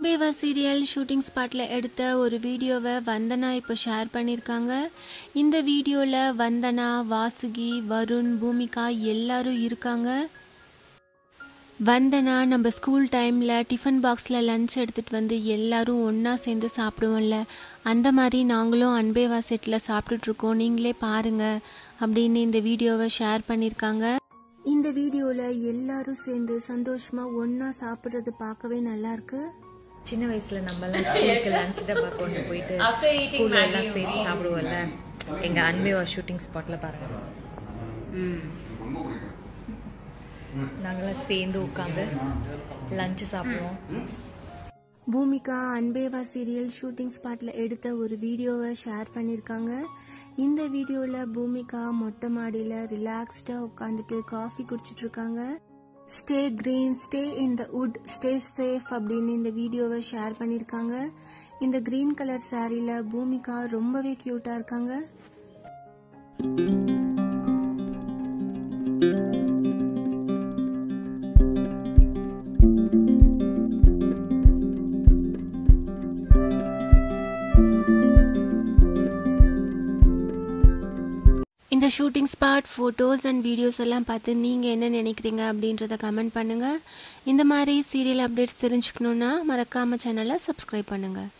பேவா serial shooting ஸ்பாட்ல எடுத்த ஒரு வீடியோவை வந்தனா இப்போ ஷேர் பண்ணியிருக்காங்க. இந்த வீடியோவில் வந்தனா, வாசுகி, வருண், பூமிகா எல்லாரும் இருக்காங்க. வந்தனா நம்ம ஸ்கூல் டைமில் டிஃபன் பாக்ஸில் லஞ்ச் எடுத்துகிட்டு வந்து எல்லாரும் ஒன்றா சேர்ந்து சாப்பிடுவோம்ல, அந்த மாதிரி நாங்களும் அன்பேவா செட்டில் சாப்பிட்டுட்ருக்கோம், நீங்களே பாருங்கள் அப்படின்னு இந்த வீடியோவை ஷேர் பண்ணியிருக்காங்க. இந்த வீடியோவில் எல்லாரும் சேர்ந்து சந்தோஷமாக ஒன்றா சாப்பிட்றது பார்க்கவே நல்லாயிருக்கு. சின்ன வயசுல நம்மலாம் ஸ்கூலுக்கு லஞ்ச் டப்பா கொண்டு போயிட்டு ஸ்கூல்ல எல்லாம் சேர்த்து சாப்பிடுவோம்ல, எங்க அன்பேவா ஷூட்டிங் ஸ்பாட்ல பாருங்க, நாங்களாம் சேர்ந்து உட்காந்து லஞ்ச் சாப்பிடுவோம். பூமிகா அன்பேவா சீரியல் ஷூட்டிங் ஸ்பாட்ல எடுத்த ஒரு வீடியோவை ஷேர் பண்ணியிருக்காங்க. இந்த வீடியோவில் பூமிகா மொட்டை மாடியில் ரிலாக்ஸ்டாக உட்காந்துட்டு காஃபி குடிச்சிட்டு இருக்காங்க. Stay green, stay in the wood, stay safe அப்படின்னு இந்த வீடியோவை ஷேர் பண்ணியிருக்காங்க. இந்த கிரீன் கலர் சாரியில பூமிகா ரொம்பவே கியூட்டா இருக்காங்க. இந்த shooting spot photos and videos எல்லாம் பார்த்து நீங்கள் என்ன நினைக்கிறீங்க அப்படின்றத கமெண்ட் பண்ணுங்கள். இந்த மாதிரி சீரியல் அப்டேட்ஸ் தெரிஞ்சுக்கணுன்னா மறக்காமல் சேனலை சப்ஸ்கிரைப் பண்ணுங்கள்.